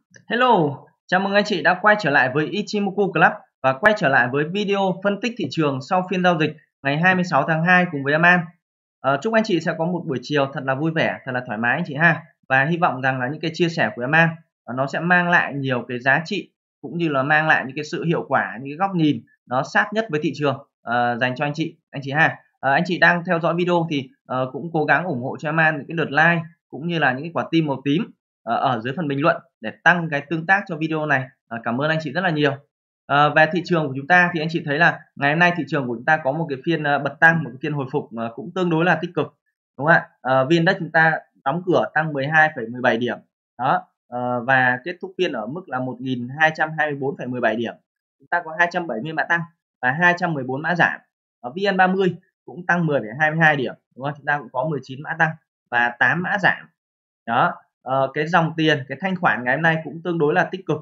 Hello, chào mừng anh chị đã quay trở lại với Ichimoku Club và quay trở lại với video phân tích thị trường sau phiên giao dịch ngày 26 tháng 2 cùng với Aman. Chúc anh chị sẽ có một buổi chiều thật là vui vẻ, thật là thoải mái anh chị ha. Và hy vọng rằng là những cái chia sẻ của Aman nó sẽ mang lại nhiều cái giá trị cũng như là mang lại những cái sự hiệu quả, những cái góc nhìn nó sát nhất với thị trường dành cho anh chị ha. Anh chị đang theo dõi video thì cũng cố gắng ủng hộ cho Aman những cái lượt like cũng như là những cái quả tim màu tím ở dưới phần bình luận để tăng cái tương tác cho video này. Cảm ơn anh chị rất là nhiều. Về thị trường của chúng ta thì anh chị thấy là ngày hôm nay thị trường của chúng ta có một cái phiên bật tăng, một cái phiên hồi phục cũng tương đối là tích cực, đúng không ạ? VN-Index chúng ta đóng cửa tăng 12,17 điểm đó, và kết thúc phiên ở mức là 1.224,17 điểm. Chúng ta có 270 mã tăng và 214 mã giảm. VN30 cũng tăng 10,22 điểm, đúng không? Chúng ta cũng có 19 mã tăng và 8 mã giảm. Đó, cái dòng tiền, cái thanh khoản ngày hôm nay cũng tương đối là tích cực,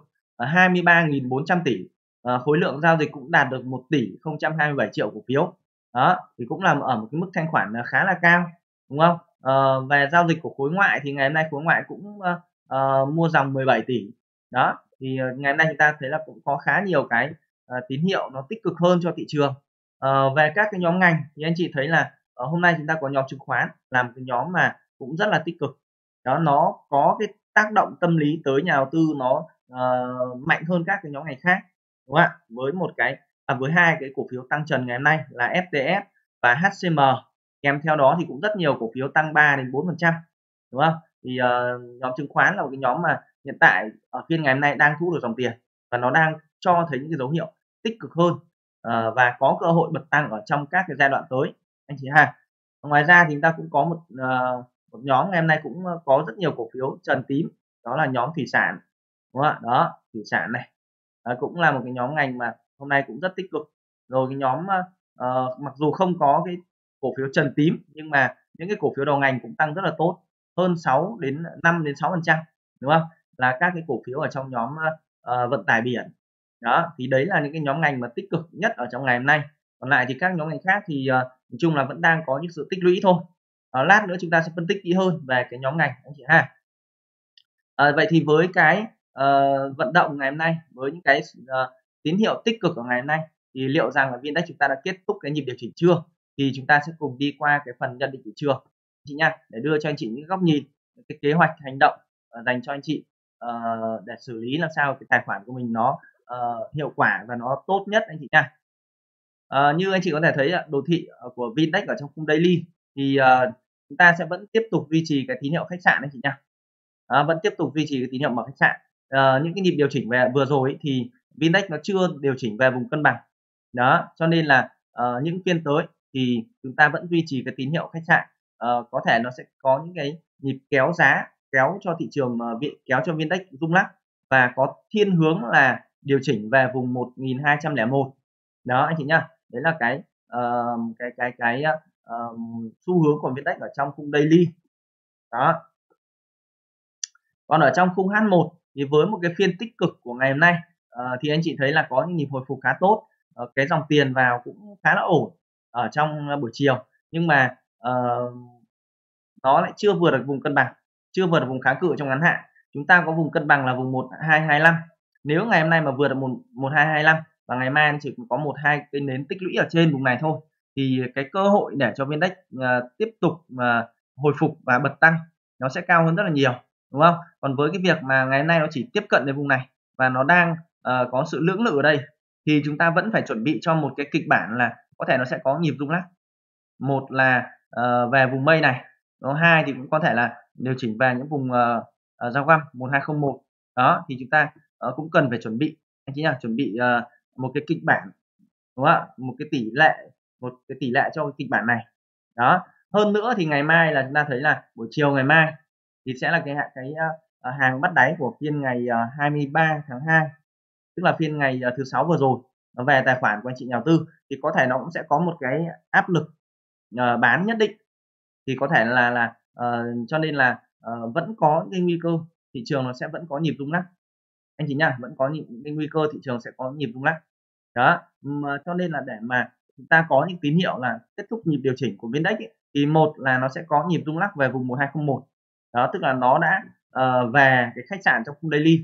23.400 tỷ. Khối lượng giao dịch cũng đạt được 1 tỷ 027 triệu cổ phiếu. Đó, thì cũng là ở một cái mức thanh khoản khá là cao, đúng không? Về giao dịch của khối ngoại thì ngày hôm nay khối ngoại cũng mua dòng 17 tỷ. Đó, thì ngày hôm nay chúng ta thấy là cũng có khá nhiều cái tín hiệu nó tích cực hơn cho thị trường. Về các cái nhóm ngành thì anh chị thấy là hôm nay chúng ta có nhóm chứng khoán là một cái nhóm mà cũng rất là tích cực. Đó, nó có cái tác động tâm lý tới nhà đầu tư nó mạnh hơn các cái nhóm ngành khác, đúng không ạ? Với một cái với hai cái cổ phiếu tăng trần ngày hôm nay là FTS và HCM, kèm theo đó thì cũng rất nhiều cổ phiếu tăng 3 đến 4%, đúng không? Thì nhóm chứng khoán là một cái nhóm mà hiện tại ở phiên ngày hôm nay đang thu được dòng tiền và nó đang cho thấy những cái dấu hiệu tích cực hơn và có cơ hội bật tăng ở trong các cái giai đoạn tới anh chị ha. Ngoài ra thì chúng ta cũng có một nhóm ngày hôm nay cũng có rất nhiều cổ phiếu trần tím, đó là nhóm thủy sản, đúng không ạ? Đó, thủy sản này cũng là một cái nhóm ngành mà hôm nay cũng rất tích cực. Rồi cái nhóm mặc dù không có cái cổ phiếu trần tím nhưng mà những cái cổ phiếu đầu ngành cũng tăng rất là tốt, hơn 6 đến 5 đến 6%, đúng không? Là các cái cổ phiếu ở trong nhóm vận tải biển. Đó, thì đấy là những cái nhóm ngành mà tích cực nhất ở trong ngày hôm nay. Còn lại thì các nhóm ngành khác thì nói chung là vẫn đang có những sự tích lũy thôi. Lát nữa chúng ta sẽ phân tích kỹ hơn về cái nhóm ngành anh chị ha. Vậy thì với cái vận động ngày hôm nay, với những cái tín hiệu tích cực ở ngày hôm nay thì liệu rằng là VN-Index chúng ta đã kết thúc cái nhịp điều chỉnh chưa? Thì chúng ta sẽ cùng đi qua cái phần nhận định thị trường chị nha, để đưa cho anh chị những góc nhìn, những cái kế hoạch hành động dành cho anh chị để xử lý làm sao cái tài khoản của mình nó hiệu quả và nó tốt nhất anh chị nha. Như anh chị có thể thấy đồ thị của VN-Index ở trong khung daily thì chúng ta sẽ vẫn tiếp tục duy trì cái tín hiệu khách sạn anh chị nha. Vẫn tiếp tục duy trì cái tín hiệu mở khách sạn. Những cái nhịp điều chỉnh về vừa rồi ấy, thì VN-Index nó chưa điều chỉnh về vùng cân bằng. Đó, cho nên là những phiên tới thì chúng ta vẫn duy trì cái tín hiệu khách sạn. Có thể nó sẽ có những cái nhịp kéo giá, kéo cho thị trường kéo cho VN-Index rung lắc và có thiên hướng là điều chỉnh về vùng 1.201. Đó anh chị nhá. Đấy là cái xu hướng của VN-Index ở trong khung daily. Đó. Còn ở trong khung H1 thì với một cái phiên tích cực của ngày hôm nay thì anh chị thấy là có những nhịp hồi phục khá tốt, cái dòng tiền vào cũng khá là ổn ở trong buổi chiều, nhưng mà nó lại chưa vượt được vùng cân bằng, chưa vượt được vùng kháng cự trong ngắn hạn. Chúng ta có vùng cân bằng là vùng 1225. Nếu ngày hôm nay mà vượt được 1225 và ngày mai chỉ có 12 cái nến tích lũy ở trên vùng này thôi thì cái cơ hội để cho VN-Index tiếp tục hồi phục và bật tăng nó sẽ cao hơn rất là nhiều, đúng không? Còn với cái việc mà ngày hôm nay nó chỉ tiếp cận đến vùng này và nó đang có sự lưỡng lự ở đây thì chúng ta vẫn phải chuẩn bị cho một cái kịch bản là có thể nó sẽ có nhịp rung lắc. Một là về vùng mây này, hai thì cũng có thể là điều chỉnh về những vùng giao găm 1201. Đó thì chúng ta cũng cần phải chuẩn bị anh chị nhá, chuẩn bị một cái kịch bản, đúng không ạ? Một cái tỷ lệ cho cái kịch bản này. Đó. Hơn nữa thì ngày mai là chúng ta thấy là buổi chiều ngày mai thì sẽ là cái hàng bắt đáy của phiên ngày 23 tháng 2, tức là phiên ngày thứ sáu vừa rồi, nó về tài khoản của anh chị nhà đầu tư thì có thể nó cũng sẽ có một cái áp lực bán nhất định, thì có thể là cho nên là vẫn có cái nguy cơ thị trường nó sẽ vẫn có nhịp rung lắc anh chị nha, vẫn có những cái nguy cơ thị trường sẽ có nhịp rung lắc. Đó, cho nên là để mà chúng ta có những tín hiệu là kết thúc nhịp điều chỉnh của VN-Index thì một là nó sẽ có nhịp rung lắc về vùng 1201. Đó, tức là nó đã về cái khách sạn trong khung daily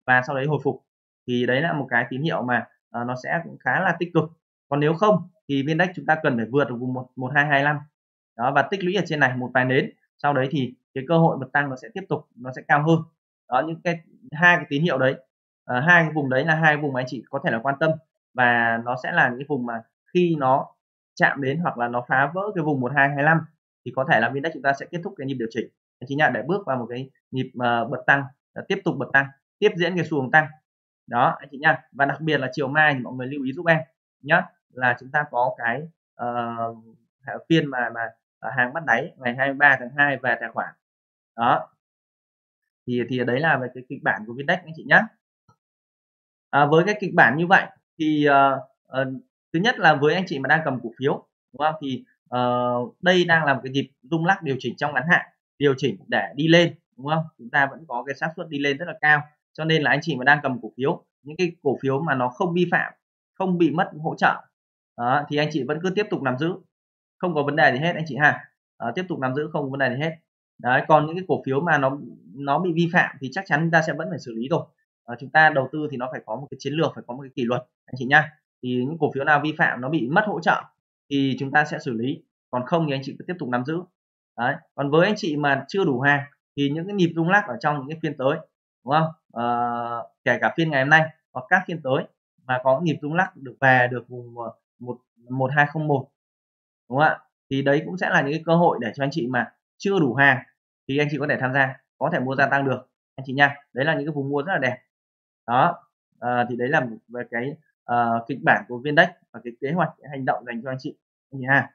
và sau đấy hồi phục, thì đấy là một cái tín hiệu mà nó sẽ cũng khá là tích cực. Còn nếu không thì viên index chúng ta cần phải vượt được vùng 1225 đó và tích lũy ở trên này một vài nến, sau đấy thì cái cơ hội bật tăng nó sẽ tiếp tục, nó sẽ cao hơn. Đó, những cái hai cái tín hiệu đấy, hai cái vùng đấy là hai vùng mà anh chị có thể là quan tâm, và nó sẽ là những cái vùng mà khi nó chạm đến hoặc là nó phá vỡ cái vùng 1225 thì có thể là viên index chúng ta sẽ kết thúc cái nhịp điều chỉnh anh chị nhá, để bước vào một cái nhịp bật tăng, tiếp tục bật tăng, tiếp diễn cái xu hướng tăng đó anh chị nha. Và đặc biệt là chiều mai thì mọi người lưu ý giúp em nhá, là chúng ta có cái phiên mà hàng bắt đáy ngày 23 tháng 2 về tài khoản đó, thì đấy là về cái kịch bản của Vindex anh chị nhé. Với cái kịch bản như vậy thì thứ nhất là với anh chị mà đang cầm cổ phiếu đúng không, thì đây đang là một cái nhịp rung lắc điều chỉnh trong ngắn hạn, điều chỉnh để đi lên đúng không, chúng ta vẫn có cái xác suất đi lên rất là cao, cho nên là anh chị mà đang cầm cổ phiếu, những cái cổ phiếu mà nó không vi phạm, không bị mất hỗ trợ đó, thì anh chị vẫn cứ tiếp tục nắm giữ, không có vấn đề gì hết anh chị ha. Tiếp tục nắm giữ không có vấn đề gì hết. Đấy, còn những cái cổ phiếu mà nó bị vi phạm thì chắc chắn chúng ta sẽ vẫn phải xử lý rồi. Chúng ta đầu tư thì nó phải có một cái chiến lược, phải có một cái kỷ luật anh chị nhá. Thì những cổ phiếu nào vi phạm, nó bị mất hỗ trợ thì chúng ta sẽ xử lý, còn không thì anh chị cứ tiếp tục nắm giữ. Đấy, còn với anh chị mà chưa đủ hàng thì những cái nhịp rung lắc ở trong những cái phiên tới đúng không, kể cả phiên ngày hôm nay hoặc các phiên tới mà có nhịp rung lắc được về được vùng 1201 đúng không ạ, thì đấy cũng sẽ là những cái cơ hội để cho anh chị mà chưa đủ hàng thì anh chị có thể tham gia, có thể mua gia tăng được anh chị nha. Đấy là những cái vùng mua rất là đẹp đó. Thì đấy là về cái kịch bản của Vindex và cái kế hoạch, cái hành động dành cho anh chị ha.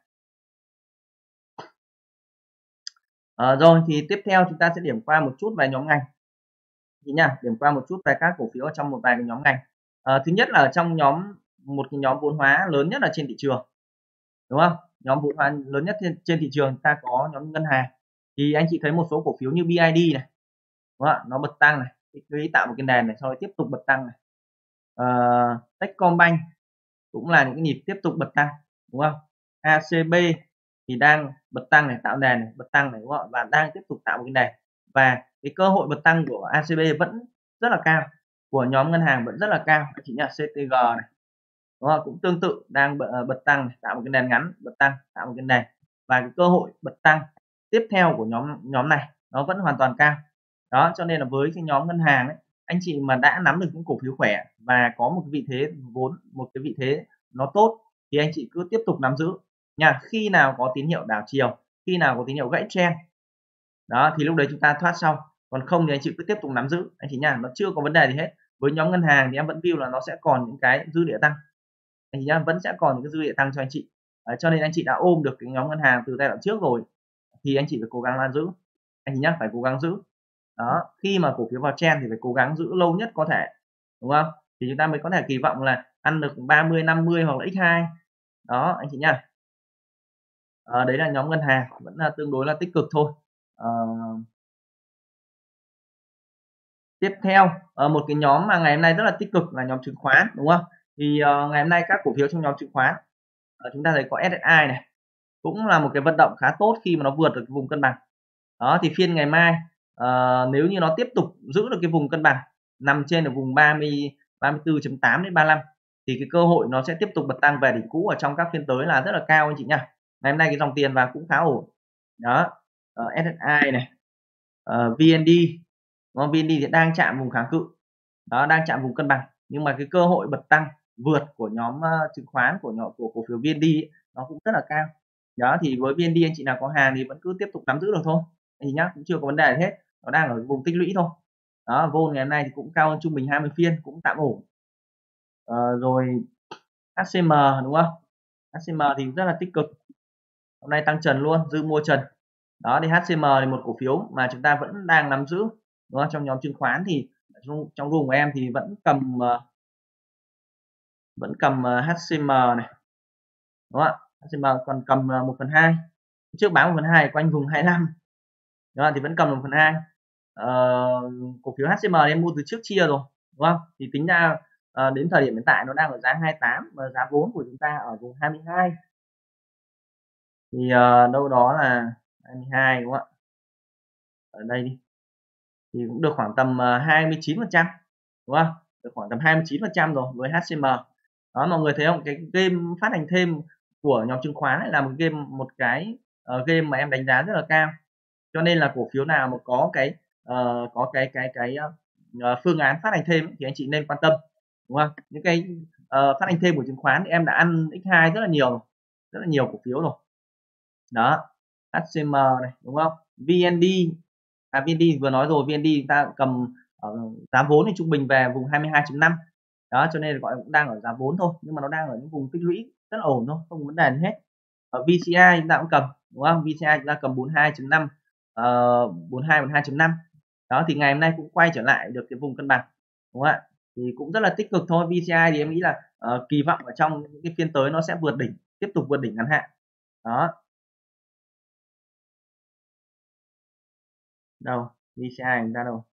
Rồi thì tiếp theo chúng ta sẽ điểm qua một chút về nhóm ngành chị nha, điểm qua một chút về các cổ phiếu ở trong một vài cái nhóm ngành. Thứ nhất là ở trong một cái nhóm vốn hóa lớn nhất là trên thị trường đúng không, nhóm vốn hóa lớn nhất trên thị trường ta có nhóm ngân hàng, thì anh chị thấy một số cổ phiếu như BID này đúng không? Nó bật tăng này, cái tạo một cái nền này, sau đó tiếp tục bật tăng này. Techcombank cũng là những cái nhịp tiếp tục bật tăng đúng không, ACB thì đang bật tăng này, tạo nền này, bật tăng này đúng không, và đang tiếp tục tạo một cái nền, và cái cơ hội bật tăng của ACB vẫn rất là cao, của nhóm ngân hàng vẫn rất là cao anh chị nhá. CTG này đúng không, cũng tương tự đang bật tăng này, tạo một cái nền ngắn, bật tăng, tạo một cái nền, và cái cơ hội bật tăng tiếp theo của nhóm này nó vẫn hoàn toàn cao đó. Cho nên là với cái nhóm ngân hàng ấy, anh chị mà đã nắm được những cổ phiếu khỏe và có một cái vị thế vốn, một cái vị thế nó tốt thì anh chị cứ tiếp tục nắm giữ nha. Khi nào có tín hiệu đảo chiều, khi nào có tín hiệu gãy trend đó thì lúc đấy chúng ta thoát sau, còn không thì anh chị cứ tiếp tục nắm giữ anh chị nha, nó chưa có vấn đề gì hết. Với nhóm ngân hàng thì em vẫn view là nó sẽ còn những cái dư địa tăng anh chị nhá, vẫn sẽ còn những cái dư địa tăng cho anh chị. Cho nên anh chị đã ôm được cái nhóm ngân hàng từ giai đoạn trước rồi thì anh chị phải cố gắng là giữ anh chị nhá, phải cố gắng giữ đó. Khi mà cổ phiếu vào trend thì phải cố gắng giữ lâu nhất có thể đúng không, thì chúng ta mới có thể kỳ vọng là ăn được 30 50 hoặc là x2 đó anh chị nhá. Đấy là nhóm ngân hàng vẫn là tương đối là tích cực thôi. Tiếp theo một cái nhóm mà ngày hôm nay rất là tích cực là nhóm chứng khoán đúng không, thì ngày hôm nay các cổ phiếu trong nhóm chứng khoán chúng ta thấy có SSI này, cũng là một cái vận động khá tốt khi mà nó vượt được cái vùng cân bằng đó. Thì phiên ngày mai nếu như nó tiếp tục giữ được cái vùng cân bằng nằm trên được vùng 34.8 đến 35 thì cái cơ hội nó sẽ tiếp tục bật tăng về đỉnh cũ ở trong các phiên tới là rất là cao anh chị nha. Ngày hôm nay cái dòng tiền vào cũng khá ổn đó. SSI này, VND đúng không? VND thì đang chạm vùng kháng cự đó, đang chạm vùng cân bằng, nhưng mà cái cơ hội bật tăng vượt của nhóm chứng khoán của cổ phiếu VND ấy, nó cũng rất là cao đó. Thì với VND anh chị nào có hàng thì vẫn cứ tiếp tục nắm giữ được thôi anh chị nhá, cũng chưa có vấn đề gì hết, nó đang ở vùng tích lũy thôi đó. Vol ngày hôm nay thì cũng cao hơn trung bình 20 phiên, cũng tạm ổn. Rồi HCM đúng không, HCM thì rất là tích cực, hôm nay tăng trần luôn, dư mua trần đó. Thì HCM là một cổ phiếu mà chúng ta vẫn đang nắm giữ đúng không? Trong nhóm chứng khoán thì trong vùng của em thì vẫn cầm HCM này đúng không ạ, HCM còn cầm 1/2, trước bán 1/2 quanh vùng 25 đó, thì vẫn cầm 1/2. Cổ phiếu HCM em mua từ trước chia rồi đúng không, thì tính ra đến thời điểm hiện tại nó đang ở giá 28 và giá vốn của chúng ta ở vùng 22 thì đâu đó là 22 đúng không ạ, ở đây đi thì cũng được khoảng tầm 29%. đúng không, được khoảng tầm 29% rồi với HCM. Đó, mọi người thấy không, cái game phát hành thêm của nhóm chứng khoán lại là một cái game mà em đánh giá rất là cao, cho nên là cổ phiếu nào mà có phương án phát hành thêm thì anh chị nên quan tâm, đúng không? Những cái phát hành thêm của chứng khoán thì em đã ăn x2 rất là nhiều cổ phiếu rồi. Đó, HCM này, đúng không? VND, VND vừa nói rồi, VND chúng ta cầm ở giá vốn thì trung bình về vùng 22.5. Đó, cho nên gọi cũng đang ở giá vốn thôi, nhưng mà nó đang ở những vùng tích lũy rất là ổn thôi, không có vấn đề gì hết. Ở VCI chúng ta cũng cầm, đúng không? VCI chúng ta cầm 42.5, 42.5. Đó thì ngày hôm nay cũng quay trở lại được cái vùng cân bằng, đúng không ạ? Thì cũng rất là tích cực thôi. VCI thì em nghĩ là kỳ vọng ở trong những cái phiên tới nó sẽ vượt đỉnh, tiếp tục vượt đỉnh ngắn hạn. Đó, đâu VCI chúng ta đâu,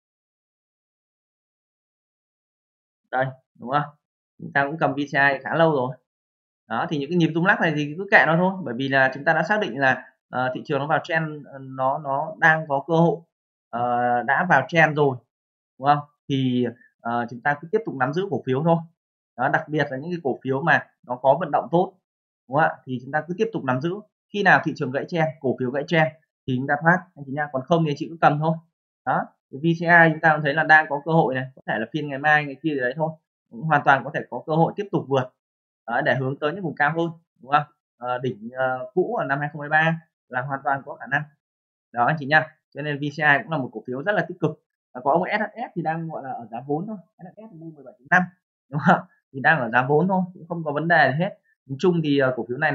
đây, đúng không? Chúng ta cũng cầm VCI khá lâu rồi. Đó thì những cái nhịp rung lắc này thì cứ kệ nó thôi, bởi vì là chúng ta đã xác định là thị trường nó vào trend, nó đang có cơ hội, đã vào trend rồi, đúng không? Thì chúng ta cứ tiếp tục nắm giữ cổ phiếu thôi. Đó, đặc biệt là những cái cổ phiếu mà nó có vận động tốt, đúng không ạ? Thì chúng ta cứ tiếp tục nắm giữ. Khi nào thị trường gãy trend, cổ phiếu gãy trend thì chúng ta thoát anh chị nha, còn không thì anh chị cứ cầm thôi. Đó, VCI chúng ta cũng thấy là đang có cơ hội này, có thể là phiên ngày mai ngày kia gì đấy thôi, cũng hoàn toàn có thể có cơ hội tiếp tục vượt. Đó, để hướng tới những vùng cao hơn, đúng không? Đỉnh cũ ở năm 2023 là hoàn toàn có khả năng. Đó anh chị nha, cho nên VCI cũng là một cổ phiếu rất là tích cực. Có ông SHS thì đang gọi là ở giá vốn thôi, SHS mua 17.5, đúng không? Thì đang ở giá vốn thôi, cũng không có vấn đề gì hết. Nhìn chung thì cổ phiếu này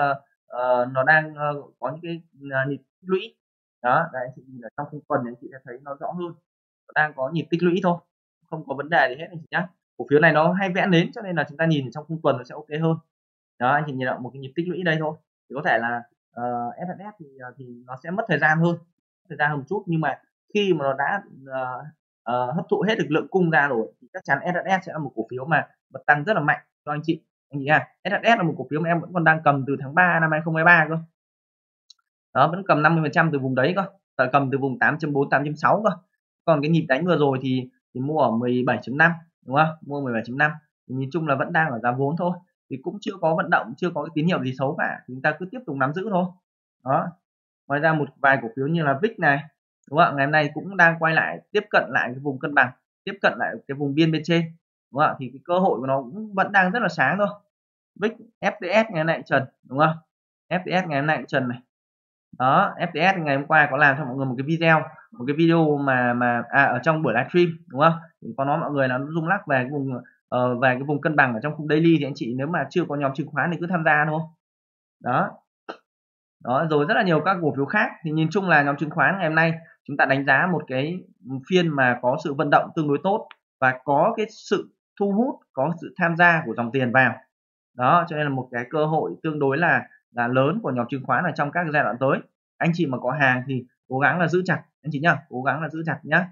nó đang có những cái nhịp tích lũy. Đó, đấy, anh chị nhìn ở trong khung tuần thì anh chị sẽ thấy nó rõ hơn, nó đang có nhịp tích lũy thôi, không có vấn đề gì hết anh chị nhá. Cổ phiếu này nó hay vẽ nến, cho nên là chúng ta nhìn trong khung tuần nó sẽ ok hơn. Đó, anh chị nhìn lại một cái nhịp tích lũy đây thôi, thì có thể là SHS thì nó sẽ mất thời gian hơn một chút, nhưng mà khi mà nó đã hấp thụ hết được lượng cung ra rồi thì chắc chắn SHS sẽ là một cổ phiếu mà bật tăng rất là mạnh cho anh chị ha. SHS là một cổ phiếu mà em vẫn còn đang cầm từ tháng 3 năm 2023 cơ. Đó, vẫn cầm 50% từ vùng đấy cơ, cầm từ vùng 8.4, 8.6 cơ. Còn cái nhịp đánh vừa rồi thì mua ở 17.5, đúng không? Mua 17.5 thì nhìn chung là vẫn đang ở giá vốn thôi, thì cũng chưa có vận động, chưa có cái tín hiệu gì xấu cả, chúng ta cứ tiếp tục nắm giữ thôi. Đó, ngoài ra một vài cổ phiếu như là VIX này, đúng không ạ? Ngày hôm nay cũng đang quay lại, tiếp cận lại cái vùng cân bằng, tiếp cận lại cái vùng biên bên trên, đúng không ạ? Thì cái cơ hội của nó cũng vẫn đang rất là sáng thôi. VIX, FTS ngày hôm nay trần, đúng không? FTS ngày hôm nay cũng trần này. Đó, FTS ngày hôm qua có làm cho mọi người một cái video mà ở trong buổi livestream, đúng không? Thì có nói mọi người là nó rung lắc về cái vùng về cái vùng cân bằng ở trong khung daily, thì anh chị nếu mà chưa có nhóm chứng khoán thì cứ tham gia thôi. Đó. Đó, rồi rất là nhiều các cổ phiếu khác, thì nhìn chung là nhóm chứng khoán ngày hôm nay chúng ta đánh giá một cái phiên mà có sự vận động tương đối tốt và có cái sự thu hút, có sự tham gia của dòng tiền vào. Đó, cho nên là một cái cơ hội tương đối là lớn của nhóm chứng khoán ở trong các giai đoạn tới. Anh chị mà có hàng thì cố gắng là giữ chặt anh chị nhá, cố gắng là giữ chặt nhá.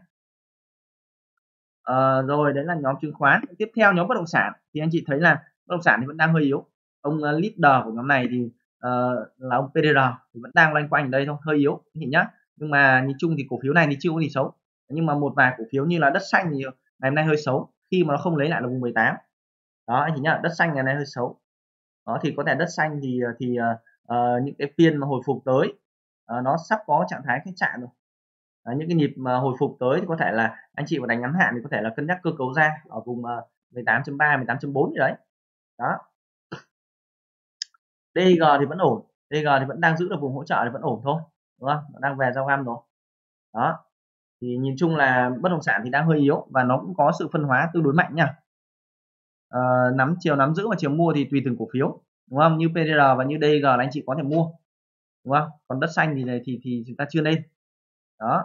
Rồi đấy là nhóm chứng khoán. Tiếp theo nhóm bất động sản thì anh chị thấy là bất động sản thì vẫn đang hơi yếu. Ông leader của nhóm này thì là ông PDR thì vẫn đang loanh quanh ở đây thôi, hơi yếu anh chị nhá. Nhưng mà nhìn chung thì cổ phiếu này thì chưa có gì xấu. Nhưng mà một vài cổ phiếu như là đất xanh thì ngày hôm nay hơi xấu khi mà nó không lấy lại được vùng 18. Đó anh chị nhá, đất xanh ngày nay hơi xấu. Đó thì có thể đất xanh thì những cái phiên mà hồi phục tới nó sắp có trạng thái khách sạn rồi. Những cái nhịp mà hồi phục tới thì có thể là anh chị mà đánh ngắn hạn thì có thể là cân nhắc cơ cấu ra ở vùng 18.3, 18.4 gì đấy. Đó. DG thì vẫn ổn, DG thì vẫn đang giữ được vùng hỗ trợ thì vẫn ổn thôi, đúng không? Nó đang về giao găm rồi. Đó. Thì nhìn chung là bất động sản thì đang hơi yếu và nó cũng có sự phân hóa tương đối mạnh nha. Chiều nắm giữ và chiều mua thì tùy từng cổ phiếu, đúng không? Như PDR và như DG là anh chị có thể mua, đúng không? Còn đất xanh thì chúng ta chưa nên. Đó.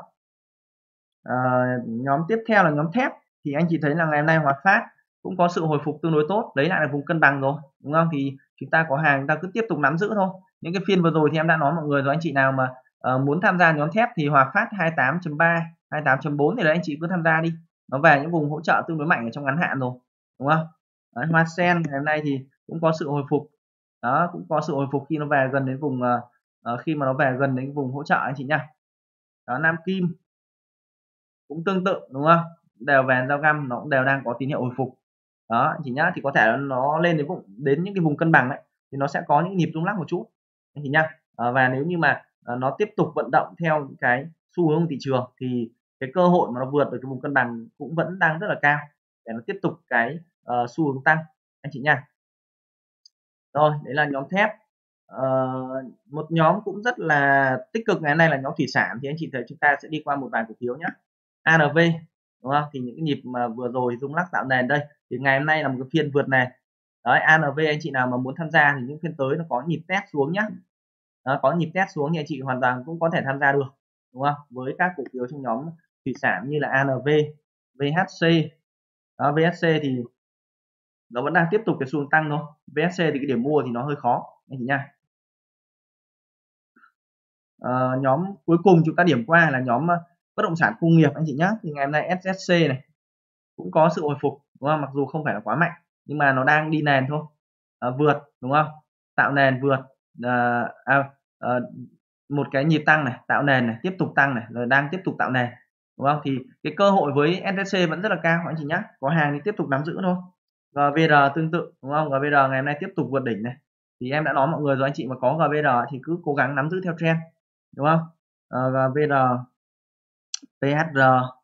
Nhóm tiếp theo là nhóm thép, thì anh chị thấy là ngày hôm nay Hòa Phát cũng có sự hồi phục tương đối tốt, lấy lại là vùng cân bằng rồi, đúng không? Thì chúng ta có hàng, chúng ta cứ tiếp tục nắm giữ thôi. Những cái phiên vừa rồi thì em đã nói mọi người rồi, anh chị nào mà muốn tham gia nhóm thép thì Hòa Phát 28.3, 28.4 thì đấy anh chị cứ tham gia đi, nó về những vùng hỗ trợ tương đối mạnh ở trong ngắn hạn rồi, đúng không? Đấy, Hoa Sen ngày hôm nay thì cũng có sự hồi phục. Đó, cũng có sự hồi phục khi nó về gần đến vùng khi mà nó về gần đến vùng hỗ trợ anh chị nhá. Đó, Nam Kim cũng tương tự, đúng không? đều vàng giao găm, nó cũng đều đang có tín hiệu hồi phục. Đó anh chị nhá, thì có thể là nó lên đến những cái vùng cân bằng đấy thì nó sẽ có những nhịp rung lắc một chút anh chị nhá. Và nếu như mà nó tiếp tục vận động theo cái xu hướng của thị trường thì cái cơ hội mà nó vượt được cái vùng cân bằng cũng vẫn đang rất là cao để nó tiếp tục cái xu hướng tăng anh chị nha. Rồi đấy là nhóm thép. Một nhóm cũng rất là tích cực ngày hôm nay là nhóm thủy sản, thì anh chị thấy chúng ta sẽ đi qua một vài cổ phiếu nhé. ANV đúng không, thì những cái nhịp mà vừa rồi rung lắc tạo nền đây thì ngày hôm nay là một cái phiên vượt nền đấy. ANV anh chị nào mà muốn tham gia thì những phiên tới nó có nhịp test xuống nhá. Đó, có nhịp test xuống thì anh chị hoàn toàn cũng có thể tham gia được đúng không, với các cổ phiếu trong nhóm thủy sản như là ANV, VHC. Đó, VHC thì nó vẫn đang tiếp tục cái xu hướng tăng thôi. VSC thì cái điểm mua thì nó hơi khó anh chị nha. Nhóm cuối cùng chúng ta điểm qua là nhóm bất động sản công nghiệp anh chị nhé. Thì ngày hôm nay SSC này cũng có sự hồi phục đúng không, mặc dù không phải là quá mạnh nhưng mà nó đang đi nền thôi. Vượt đúng không, tạo nền vượt, một cái nhịp tăng này, tạo nền này, tiếp tục tăng này, rồi đang tiếp tục tạo nền đúng không, thì cái cơ hội với SSC vẫn rất là cao anh chị nhé. Có hàng thì tiếp tục nắm giữ thôi. GVR tương tự đúng không, GVR ngày hôm nay tiếp tục vượt đỉnh này, thì em đã nói mọi người rồi, anh chị mà có GVR thì cứ cố gắng nắm giữ theo trend đúng không. GVR, PHR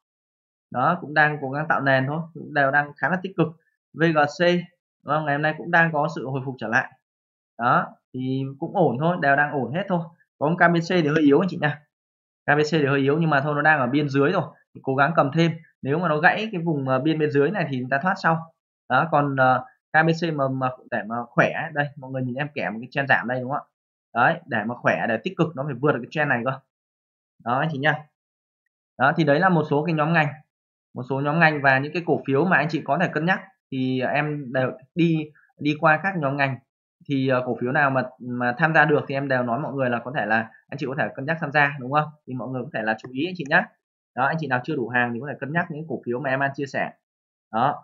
đó cũng đang cố gắng tạo nền thôi, cũng đều đang khá là tích cực. VGC đúng không? Ngày hôm nay cũng đang có sự hồi phục trở lại đó, thì cũng ổn thôi, đều đang ổn hết thôi. Có một KBC thì hơi yếu anh chị nha, KBC thì hơi yếu nhưng mà thôi nó đang ở biên dưới rồi thì cố gắng cầm thêm, nếu mà nó gãy cái vùng bên dưới này thì chúng ta thoát sau đó. Còn KBC mà để mà khỏe đây mọi người nhìn em kẻ một cái trend giảm đây đúng không ạ, đấy để mà khỏe để tích cực nó phải vượt được cái trend này cơ đó anh chị nha. Đó thì đấy là một số cái nhóm ngành, một số nhóm ngành và những cái cổ phiếu mà anh chị có thể cân nhắc, thì em đều đi qua các nhóm ngành, thì cổ phiếu nào mà tham gia được thì em đều nói mọi người là có thể là anh chị có thể cân nhắc tham gia đúng không, thì mọi người có thể là chú ý anh chị nhé. Đó, anh chị nào chưa đủ hàng thì có thể cân nhắc những cổ phiếu mà em đang chia sẻ đó.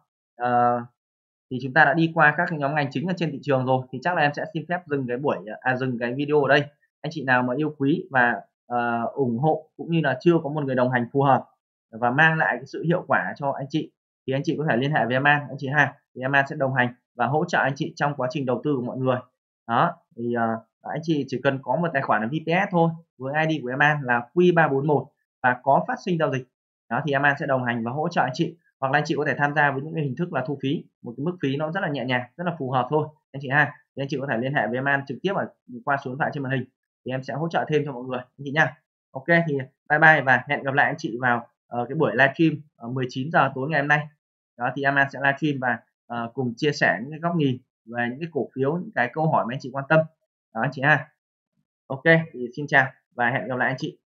Thì chúng ta đã đi qua các cái nhóm ngành chính ở trên thị trường rồi, thì chắc là em sẽ xin phép dừng cái dừng cái video ở đây. Anh chị nào mà yêu quý và ủng hộ cũng như là chưa có một người đồng hành phù hợp và mang lại cái sự hiệu quả cho anh chị thì anh chị có thể liên hệ với em anh chị ha, thì em sẽ đồng hành và hỗ trợ anh chị trong quá trình đầu tư của mọi người. Đó thì anh chị chỉ cần có một tài khoản ở VPS thôi, với ID của em là Q341 và có phát sinh giao dịch đó, thì em sẽ đồng hành và hỗ trợ anh chị, hoặc là anh chị có thể tham gia với những cái hình thức là thu phí, một cái mức phí nó rất là nhẹ nhàng, rất là phù hợp thôi anh chị ha. Thì anh chị có thể liên hệ với em trực tiếp qua số điện thoại trên màn hình thì em sẽ hỗ trợ thêm cho mọi người anh chị nha. Ok thì bye bye và hẹn gặp lại anh chị vào cái buổi livestream 19 giờ tối ngày hôm nay. Đó thì em sẽ livestream và cùng chia sẻ những cái góc nhìn về những cái cổ phiếu, những cái câu hỏi mà anh chị quan tâm đó anh chị ha. Ok thì xin chào và hẹn gặp lại anh chị.